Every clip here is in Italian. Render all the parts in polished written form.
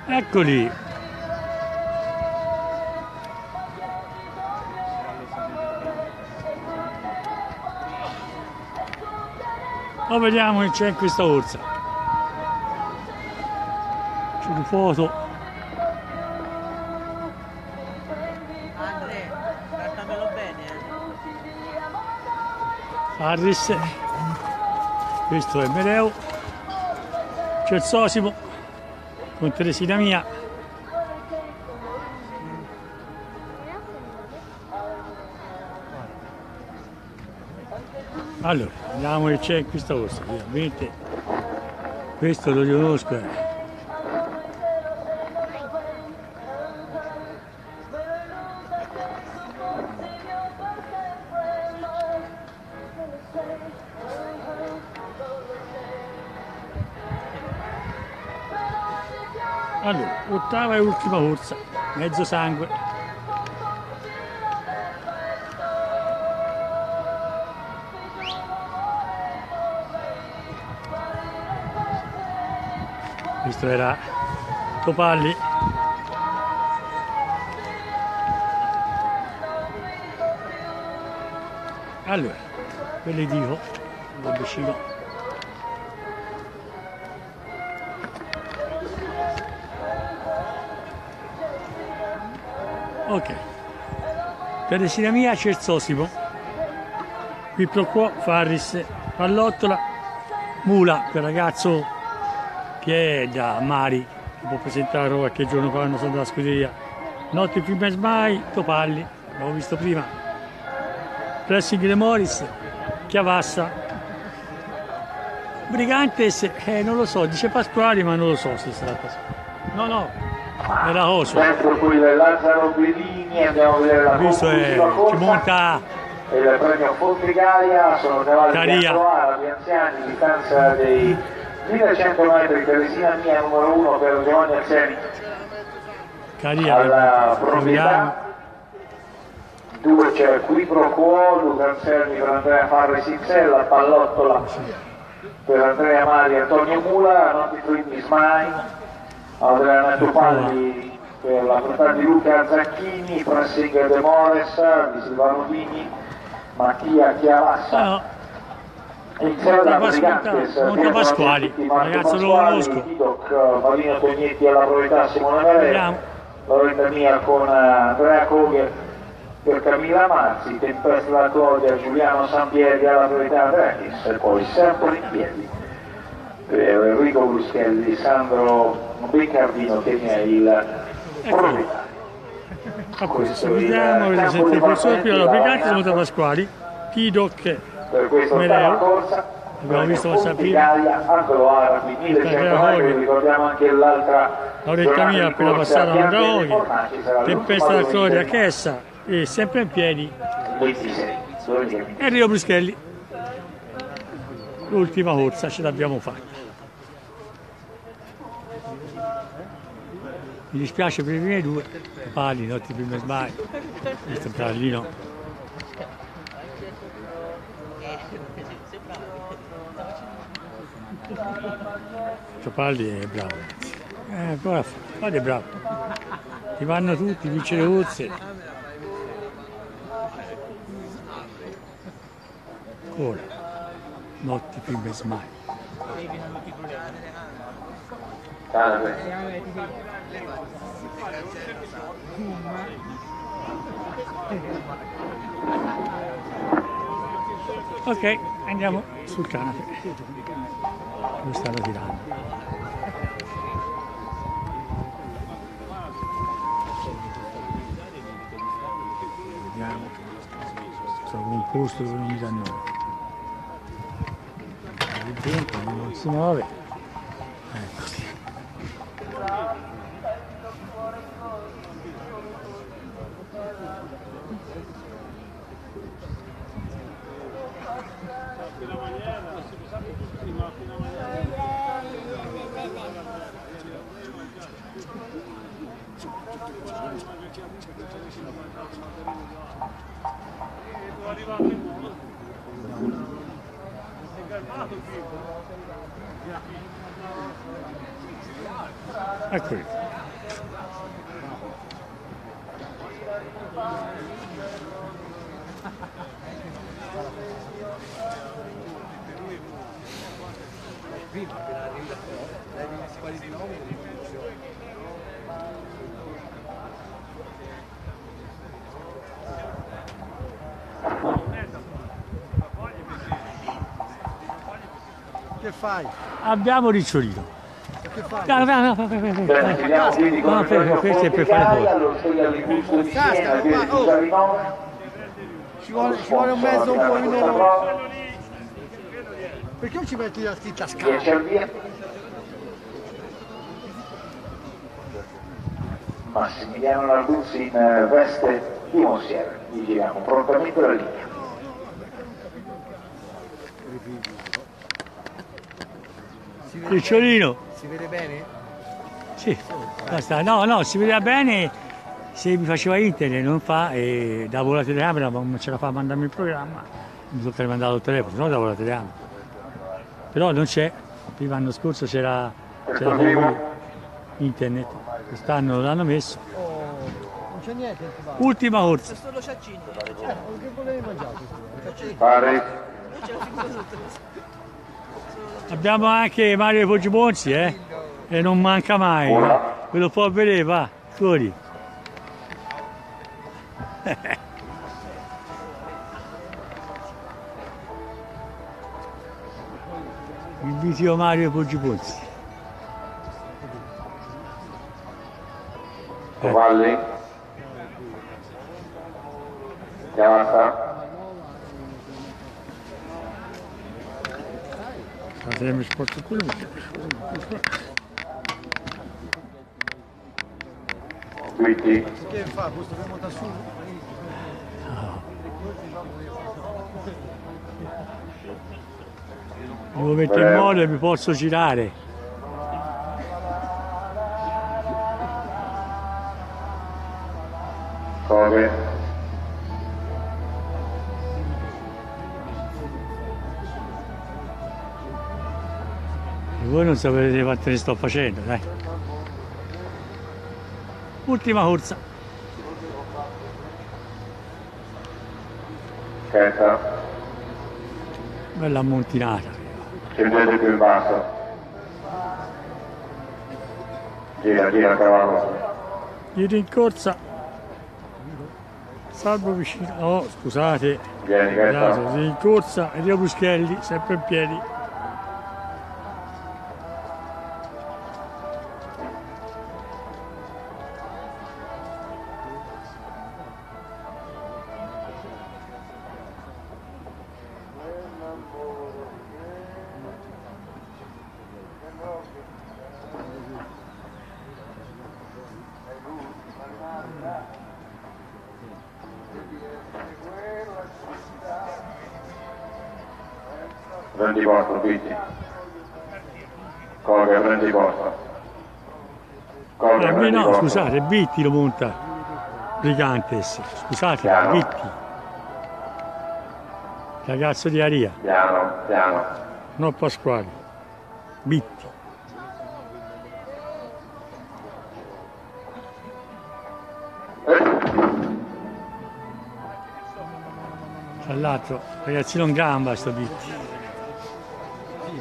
Eccoli. Ora vediamo che c'è in questa corsa. C'è una foto. Andre, trattamelo bene. Harris. Questo è Medeo. C'è il Sosimo con Teresina Mia. Allora, vediamo che c'è in questa corsa. Ovviamente questo lo conosco. Allora, ottava e ultima corsa, mezzo sangue. Questo era Topalli. Allora, quelli dico, lo vicino. Ok, Teresina Mia c'è il Sosimo, qui pro quo Farris, Pallottola, Mula, quel ragazzo che è da Mari, che può presentare qualche giorno fa quando sono dalla scuderia. Notte prima Smai, Topalli, l'abbiamo visto prima. Pressing De Moris, Chiavassa, Brigantes, non lo so, dice Pasquali ma non lo so se sarà Pasquali. No, era Oso. Centro qui del Lazzaro Bellini, andiamo a vedere la questo è, ci monta il premio Fontrigalia, sono cavalli di Antroara, più anziani, distanza dei 1100 metri, Teresina Mia numero 1 per Giovanni Azzeni alla proprietà. 2 c'è qui pro quo, Luca Anselmi per Andrea Farri Sixella, Pallottola per Andrea Mali e Antonio Mula, Notti Quindi Smai, Andrea Nettopalli per la proprietà di Luca Zacchini, Pressing De Mores di Silvano Dini, Mattia Chiavassa. Monte Pasquali, ragazzo lo conosco. Marino Tognetti alla proprietà Simone Valera, Loretta Mia con Andrea Kogher per Camilla Mazzi, Tempesta da Claudia, Giuliano Sampieri alla proprietà Andreas e poi sempre in piedi per Enrico Bruschelli, Sandro Beccardino che ne è il proprietario. Vediamo che se ti posso più la Brigantes Monte Pasquali, Tidoc per questa ottava corsa abbiamo visto passare prima angolo arabi 1100 metri, ricordiamo anche l'altra Loretta Mia appena passata a Androghi, Tempesta da Gloria Chessa e sempre in piedi 26 Enrico Bruschelli. L'ultima corsa ce l'abbiamo fatta. Mi dispiace per i primi due pali, notti prima Smai, questo Brallino. Topalli è bravo, Topalli è bravo, ti vanno tutti, vince le corse. Ora, notti prima Smai. Ok, andiamo sul canapè. Lo stanno tirando. Vediamo. Sono composto dove non mi dà nome. Lì dentro non si muove. Ecco. Ecco. Che fai? Abbiamo ricciolito. Che fai? No, Bene, finiamo quindi con il Giorgio questo è per fare Fonticari, foto. allo stadio all'impulso di Sta, Siena, sta, via qua, oh. Giusarinone. Ci vuole un mezzo, un po' Questa minuto. prova, Perché non ci metti la scritta 10 scala? al via. Massimiliano Narduzzi in veste di Monsier. Gli giriamo prontamente la linea. Ricciolino. Si vede bene? Sì, basta. No, si vedeva bene se mi faceva internet, non fa, e davo la telecamera, ma non ce la fa a mandarmi il programma, mi tocca rimandarlo il telefono, se no davo la telecamera. Però non c'è, prima l'anno scorso c'era internet, quest'anno l'hanno messo. Oh, non c'è niente che fa. Ultima corsa. C'è solo ciaccino. Che volevi mangiare? Pari. Abbiamo anche Mario Poggibonzi, e non manca mai. Ve lo può vedere, va, fuori. Il video Mario Poggibonzi. Cavalli. Chiamata. Sempre sport quello. Guidi. Che fa? Questo che monta su? Devo mettere in modo e mi posso girare. Cove. E voi non sapete quante ne sto facendo, dai. Ultima corsa. Scherza. Bella ammontinata. Scendete più in basso. Gira cavallo. Giri in corsa. Salvo vicino. Oh, scusate. Vieni, Scusate, Gaeta. sì, in corsa, Enrico Buschelli, sempre in piedi. Prendi posto, Guidi. Cove, prendi posto. Cove, prendi No, posto. scusate, Bitti lo monta. Brigantes, scusate, Piano. Bitti. Ragazzo di Aria, Piano. no Pasquale. Bitti. Tra l'altro, ragazzino in gamba sto Bitti. Sì,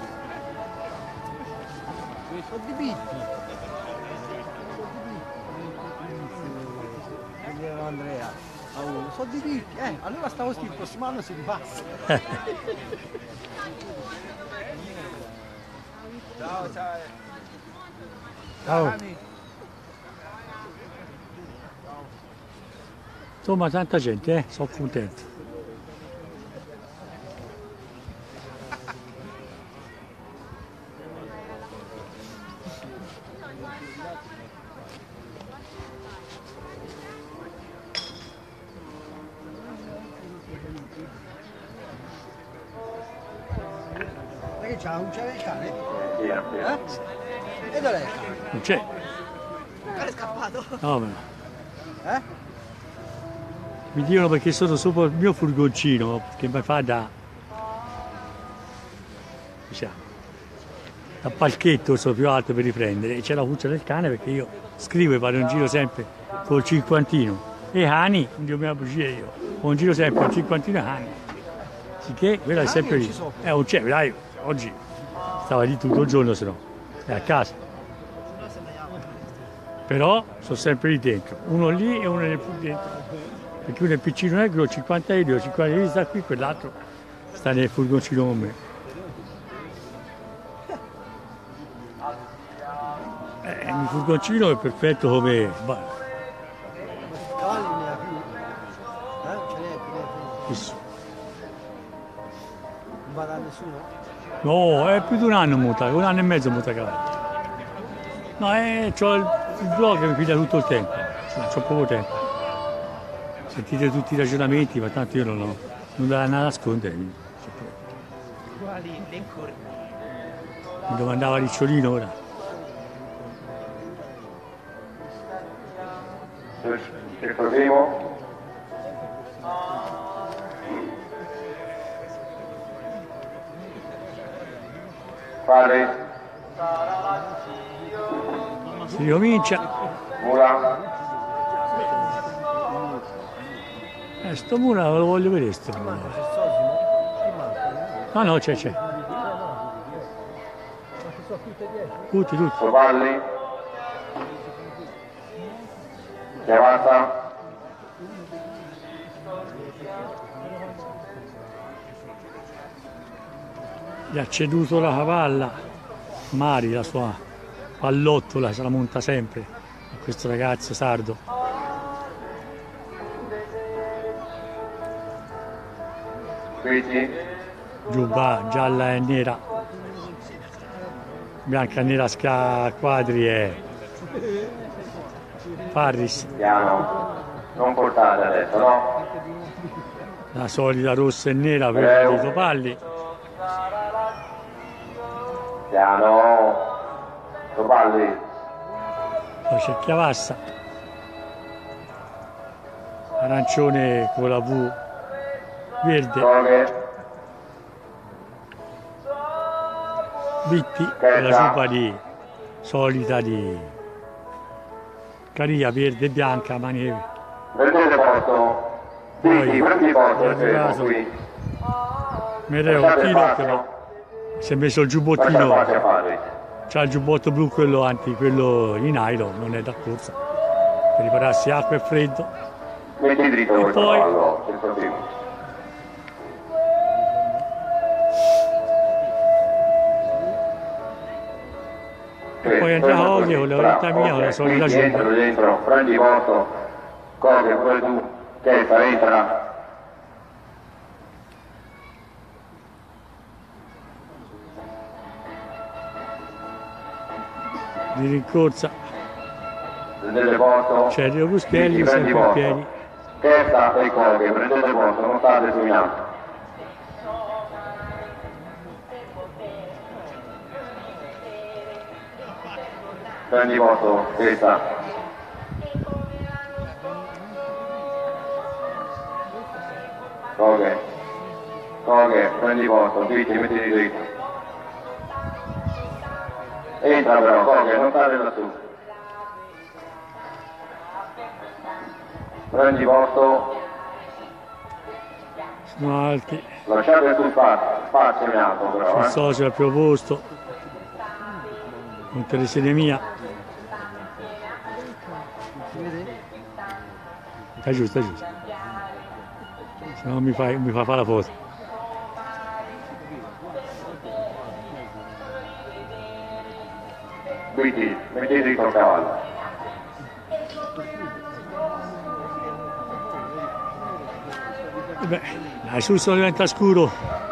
sono di bitti. Andrea. Sono di bitti. Allora stavo il prossimo anno si ripassa. Ciao. Ciao. Insomma, tanta gente, sono contento. Ma che c'ha? Non c'era il cane? Gira. E dov'è il cane? Non c'è. Il cane è scappato. No, ma Eh? mi dicono perché sono sopra il mio furgoncino che mi fa da, diciamo, da palchetto so più alto per riprendere, e c'è la cuccia del cane perché io scrivo e vado in giro sempre col cinquantino e i cani, Dio mia bugia io, ho in giro sempre col cinquantino e cani, sicché quella è sempre lì. Non c'è, dai, oggi stava lì tutto il giorno, se no è a casa. Però sono sempre lì dentro, uno lì e uno nel più dentro, perché uno è piccino negro, 50 euro, 50 euro sta qui, quell'altro sta nel furgoncino con me. Il furgoncino è perfetto come... Cavalli ne ha più? Ce n'è più. Non va da nessuno? No, è più di un anno muta, un anno e mezzo muta cavallo. No, c'ho il blog che mi piglia tutto il tempo, c'ho poco tempo. Sentite tutti i ragionamenti, ma tanto io non ho nulla da nascondere. Quali le corna? Mi domandava Ricciolino ora. Il primo. Fare. Si ricomincia. Mula. Sto mura lo voglio vedere sto mura. No, c'è. Tutti. Sovalli. Chiamata. Gli ha ceduto la cavalla, Mari, la sua pallottola, se la monta sempre a questo ragazzo sardo. Quindi. Giubba gialla e nera, bianca e nera quadri e Farris. Piano. Non portate adesso, no? La solita rossa e nera per i topalli. Piano. Sovalli. Poi c'è Chiavassa, arancione con la V verde. Toghe. Vitti con la giubba di solita di caria verde e bianca, mani. Prendete posto. Vitti, prendi posto, fermo qui. Mereo Tino però si è messo il giubbottino, c'ha il giubbotto blu, quello in nylon, non è da corsa, per ripararsi acqua e freddo. Metti dritto il poi- cavallo, senza primo. E poi entra Coghe con le oretta mia, con la solita Entra giubba. dentro, prendi posto. Coghe, pure tu. Testa, entra. Di rincorsa Prendete posto. c'è Rio Buschelli, Vitti, prendi sempre in posto. piedi. Testa e Coghe, prendete posto, non state su in alto. Prendi posto, testa. Coghe, prendi posto, Vitti, mettiti dritto. Entra però, Coghe, non stare lassù. Prendi posto, Sono alti, lasciate sul spazio in alto però, il socio al primo posto, con Teresia. È giusto. Se no mi fa fare la foto. Quindi, mettete dritto il cavallo. E beh, dai, su se diventa scuro.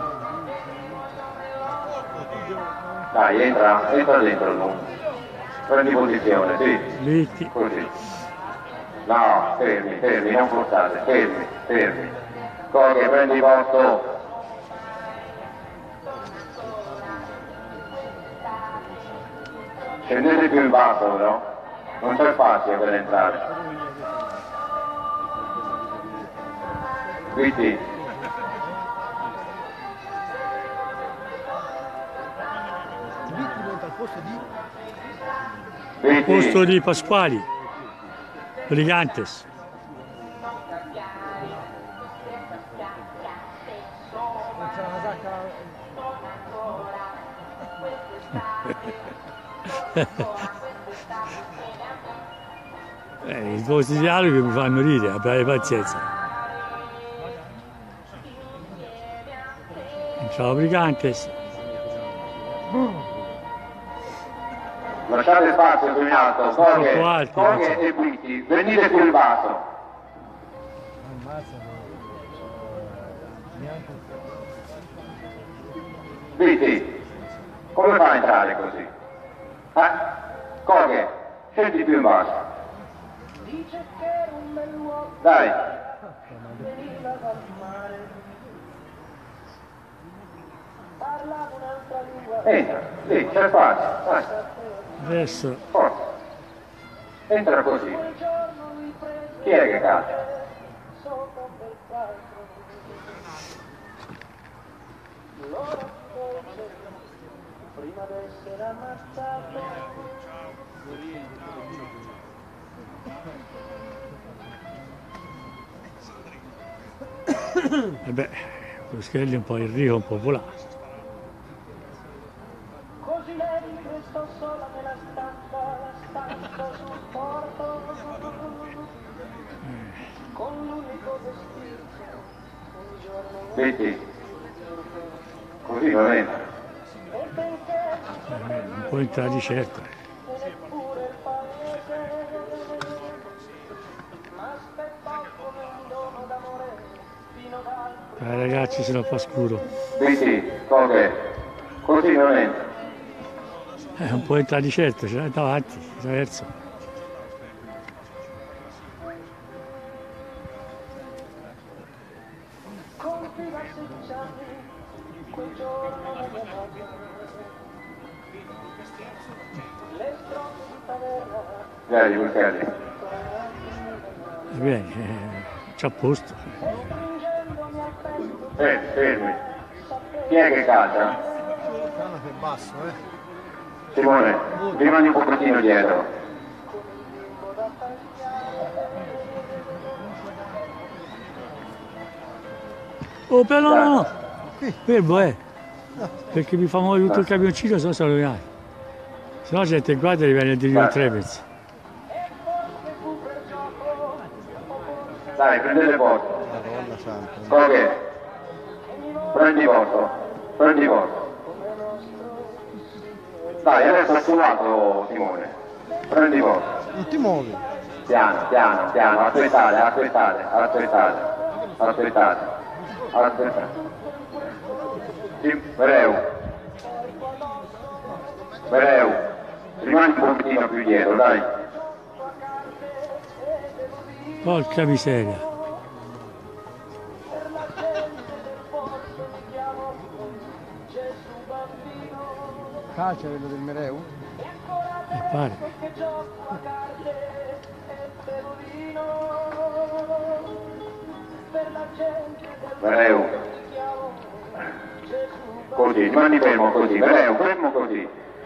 Dai, entra dentro tu. Prendi posizione, sì, Vitti, così. No, fermi, non forzate, fermi. Coghe, prendi posto. Scendete più in basso però, non c'è spazio per entrare. Vitti, Vitti monta al posto di... posto Vitti, di Pasquali, Brigantes. Non c'è una sacca... I posti di dialogo che mi fanno ridere, abbiate pazienza. Ciao Brigantes. Lasciate spazio più in alto, troppo alti, Coghe e Guiti, venite qui in basso. Guiti, come fa a entrare così? Coghe, scendi più in basso. Dai. Entra, lì, c'è spazio, dai. Adesso Forza. Entra così. Chi è che calcia? Prima d'essere ammazzato. e beh, Bruschelli è un po' Enrico, un po' volato. Così lei restò sola nella stanza sul porto, con l'unico vestito, un giorno Vedi? Così va bene. e benché Non può entrare di certo. neppure il paese, m'aspettò come un dono d'amore fino dal Ragazzi, se lo fa scuro. Vedi? Coghe. Così non entra. Non può entrare di certo, ce l'hai davanti, verso. compiva 16 anni, quel giorno la mia madre, le stronze di taverna, Vieni, Bruschelli. Bene, c'ha posto. stringendomi al petto, Fermi. Chi è che calcia? Piano che è basso, Simone, rimani un pochettino dietro. Oh, però no! Fermo, perché mi fa muovere tutto il camioncino, se no sono rovinati. Se no gente guarda e viene a dire un Trepez. Dai, prendete posto. Madonna santa. Coghe. Prendi posto. Prendi posto. Dai, adesso è suonato Simone. Prendi posto. Non ti muovi. Piano, piano, piano. Aspettate. Bereu. Rimani un pochettino più dietro, dai. Porca miseria. Calcia quello del Mereu? Pare. Bereu. Così, rimani fermo così. Bereu, fermo così.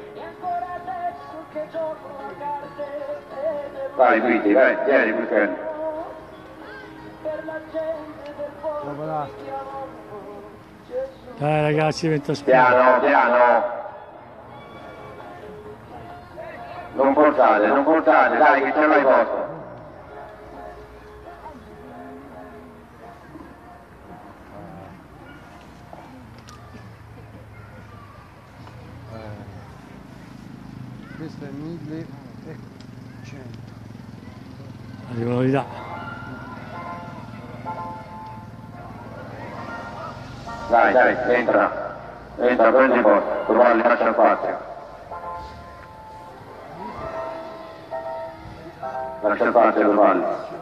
Vai, Guidi, vai, vieni, Bruschelli. Dopo là. Dai ragazzi, vento spiano. Piano, piano. Non forzate, dai, che ce l'hai posto. Questo è 1100. Arrivano di là. Dai, entra, prendi posto, Turvalli, faccia spazio. Lascia spazio, Turvalli.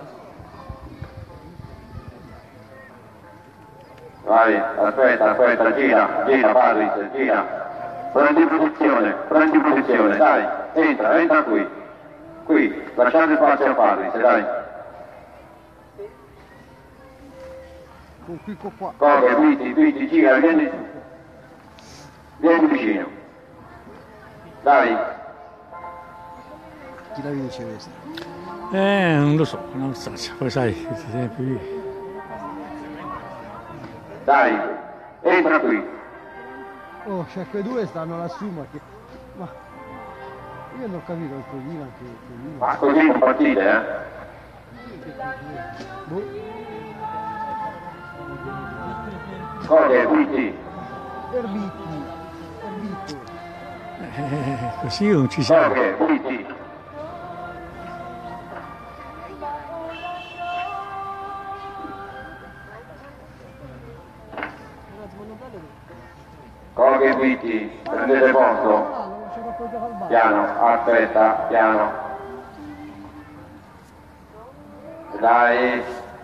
Vai, aspetta, gira, Parris, gira. Prendi posizione, dai, entra qui, lasciate spazio a Parris, dai. Con qui, con qua. Coghe, Guidi, gira, vieni vicino. Dai, Chi la vince questa? Non lo so, non so, poi sai, questi tempi. dai, entra qui. Oh, c'è quei due stanno lassù, ma che... Ma... Io non ho capito il Milan che Ma così non partite, eh? Boh. Cosa è quindi? Erbito. Così non ci siamo. Cosa è quindi? Cosa è quindi? Prendete posto? Piano, aspetta, piano. Dai.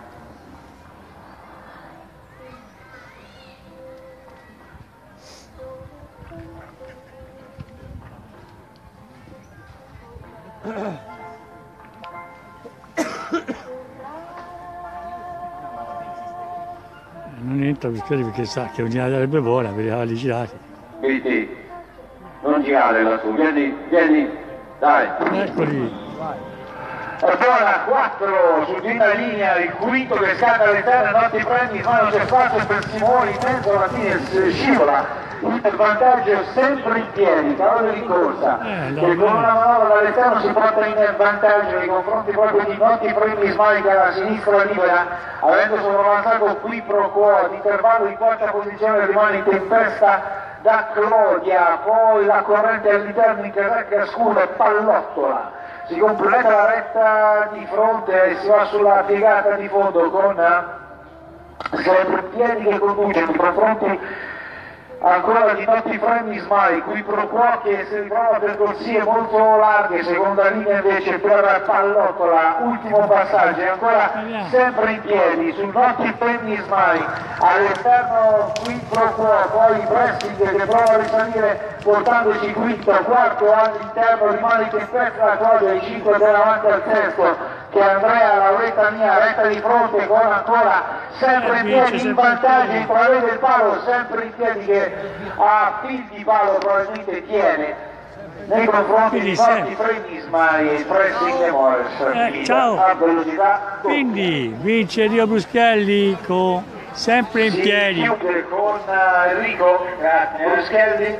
Non entra perché sa che ogni sarebbe buona per i cavalli girati. Quindi, non girare lassù, vieni, dai. Eccoli. E buona 4 su prima linea, il quinto che scatta all'esterno, notti premi, mano c'è spazio per Simoni, in mezzo alla fine scivola. Il vantaggio è sempre in piedi, cavallo di corsa, che con una manovra dall'esterno si porta in vantaggio nei confronti proprio di Notti Premi Smile alla sinistra libera, avendo sopravanzato qui pro quo, ad intervallo in quarta posizione rimane in tempesta da Clodia, poi la corrente all'interno in casacca scura e Pallottola. Si completa la retta di fronte e si va sulla piegata di fondo con sempre piedi che conduce nei confronti ancora di Notti Premi Smile, qui pro quo che si ritrova per corsie molto larghe, seconda linea invece per Pallottola, ultimo passaggio, e ancora sempre in piedi sul Notti Premi Smile, all'esterno qui pro quo, poi pressing che prova a risalire portandoci quinto, quarto all'interno, rimane in tempesta la Claudia, i 5 davanti al terzo, che Andrea Lauretta mia, retta di fronte con ancora sempre in piedi in vantaggio, intravede il palo, sempre in piedi che a fil di palo probabilmente tiene nei confronti di Notti Premi Smile, il pressing e Morris ciao. a velocità doppia. Quindi vince Rio Bruschelli con sempre in piedi. Chiude con Enrico Bruschelli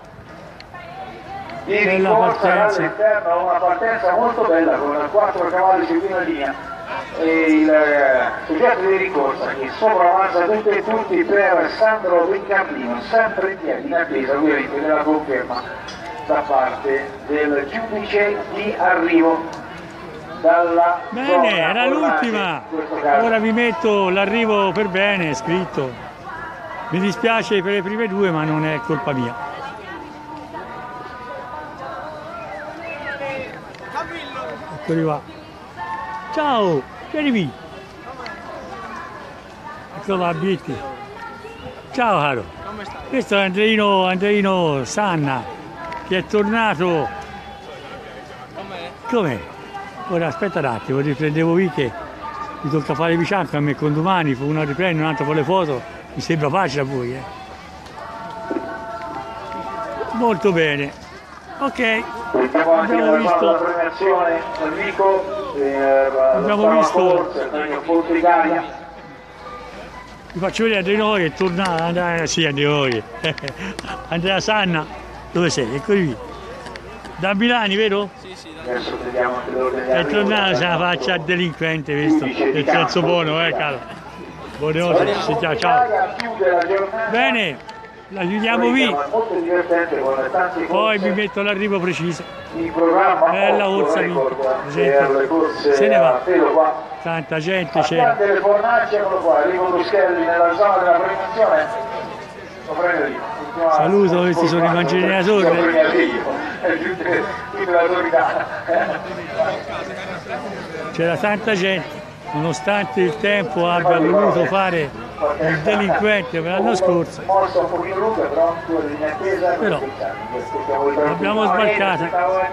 di rincorsa dall'esterno, una partenza molto bella con 4 cavalli su prima linea e il soggetto di ricorsa che sopravanza tutti e tutti per Sandro Brincardino, sempre in piedi, in attesa ovviamente della conferma da parte del giudice di arrivo dalla Bene, era l'ultima. Ora vi metto l'arrivo per bene, scritto. Mi dispiace per le prime due, ma non è colpa mia. Eccoli qua. Ciao, vieni qui. Ecco la Bitti. Ciao caro. Questo è Andreino Sanna, che è tornato. Com'è? Ora aspetta un attimo, riprendevo qui che mi tocca fare Bianco a me con domani, uno riprende, un altro con le foto, mi sembra facile a voi, Molto bene. Ok, abbiamo visto. Abbiamo visto. Vi faccio vedere Andrea che è tornato, Andrea Sanna, dove sei? Eccoli qui. Da Milani, vero? Sì, Adesso vediamo se lo vediamo. È tornato, se la faccia delinquente, visto? Nel senso buono, caro. Buonanotte, ciao. Bene, la chiudiamo qui. Poi vi metto l'arrivo preciso. Bella corsa vinta. Se ne va. Tanta gente c'era. Delle fornaci, eccolo qua, arrivo Bruschelli nella zona della premiazione. Lo prendo io. Saluto, questi sono i mangiatori. C'era tanta gente, nonostante il tempo abbia voluto fare il delinquente per l'anno scorso. Però l'abbiamo sbarcata.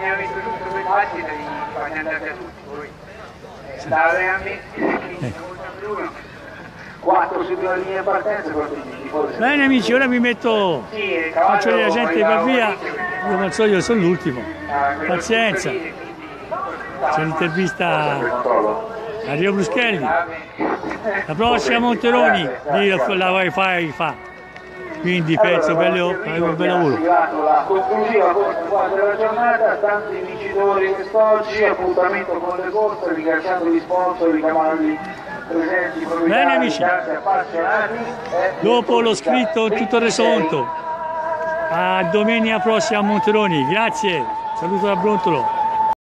Quattro su due linee di partenza. Bene amici, ora vi metto, faccio vedere la gente che va via, io non so, io sono l'ultimo, pazienza, c'è l'intervista a Rio Bruschelli, la prossima Monteroni, la wifi fa. Quindi penso bello lavoro. La conclusiva corsa quasi della giornata, tanti vincitori quest'oggi, appuntamento con le corse, ringraziando gli sponsor, i cavalli presenti, Bene amici, appassionati. dopo l'ho scritto tutto il resoconto. A domenica prossima a Monteroni, grazie, saluto da Brontolo.